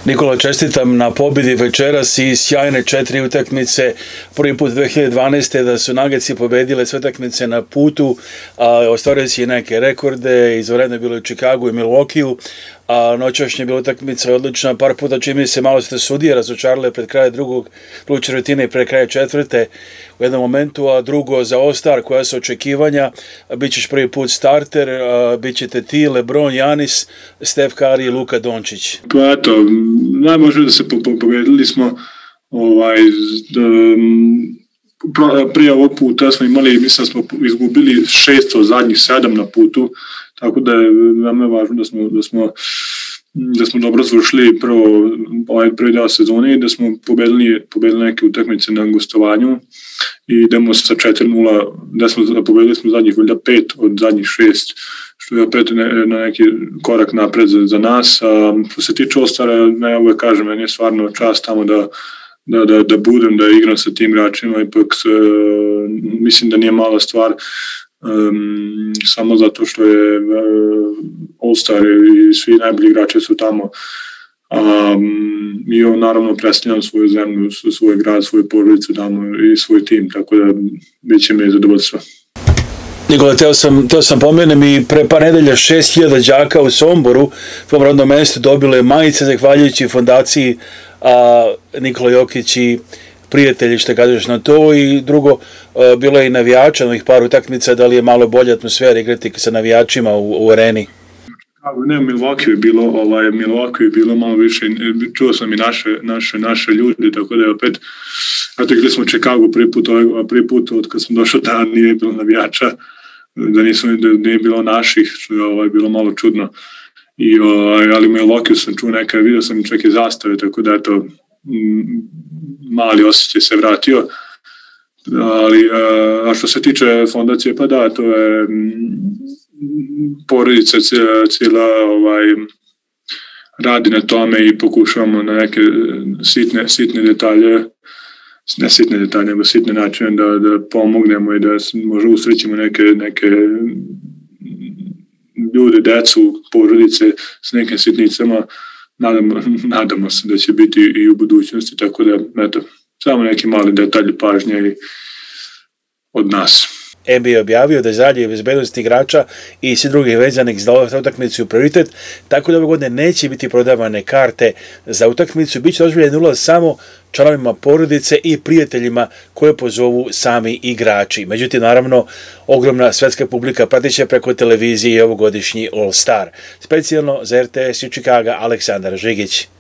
Nikola, čestitam na pobjedi večeras i sjajne 4 utakmice. Prvi put 2012. da su Nuggetsi pobedile sve utakmice na putu, ostvario si i neke rekorde, izvanredno je bilo u Chicagu i Milwaukeeu, a noćašnja je bila utakmica odlična. Par puta čini se malo ste sudije razočarale pred kraja druge četvrtine i pred kraja četvrte u jednom momentu, a drugo za All-Star koja su očekivanja, bit ćeš prvi put starter, bit ćete ti, LeBron, Giannis, Steph Curry i Luka Dončić. Pa eto, najbolje da se pobedili smo prije ovog puta smo imali, mislim smo izgubili 6 od zadnjih 7 na putu, tako da je veoma važno da smo dobro završili prvi deo sezone i da smo pobedili neke utakmice na gostovanju i idemo sa 4-0, da smo pobedili smo zadnjih 5 od zadnjih 6, što je opet na neki korak napred za nas. Što se tiče All-Stara, ja uvek kažem, meni je stvarno čast tamo da budem, da igram sa tim igračima, ipak mislim da nije mala stvar, samo zato što je All-Star i svi najbolji igrači su tamo. I on naravno predstavljam svoju zemlju, svoj grad, svoju porodicu tamo i svoj tim, tako da bit će mi zadovoljstvo. Nikola, teo sam pomenem i pre par nedelja 6.000 đaka u Somboru, u tom rodnom mestu, dobile majice zahvaljujući fondaciji Nikola Jokić i prijatelji, što kažeš na to. I drugo, bilo je i navijača novih par utakmica, da li je malo bolja atmosfera igrati sa navijačima u areni? Ne, Milwaukee je bilo malo više, čuo sam i naše ljudi, tako da je opet, eto gdje smo u Chicagu prvi put od kad sam došao da nije bilo navijača, da nije bilo naših, što je bilo malo čudno. Ali u Milwaukee sam čuo neka, vidio sam čak i zastave, tako da eto, mali osjećaj se vratio. A što se tiče fondacije, pa da, to je porodica cijela radi na tome i pokušavamo na neke sitne detalje, ne sitne detalje, nego sitne načine da pomognemo i da možda usrećimo neke ljude, decu, porodice s nekim sitnicama. Nadamo se da će biti i u budućnosti, tako da eto, samo neki mali detalji pažnje od nas. NBA je objavio da je zdravlje i bezbednost igrača i svi drugih vezanih za utakmicu prioritet, tako da ove godine neće biti prodavane karte za utakmicu, bit će dozvoljeno ulaz samo članovima porodice i prijateljima koje pozovu sami igrači. Međutim, naravno, ogromna svetska publika pratit će preko televizije i ovogodišnji All-Star. Specijalno za RTS iz Chicaga, Aleksandar Žigić.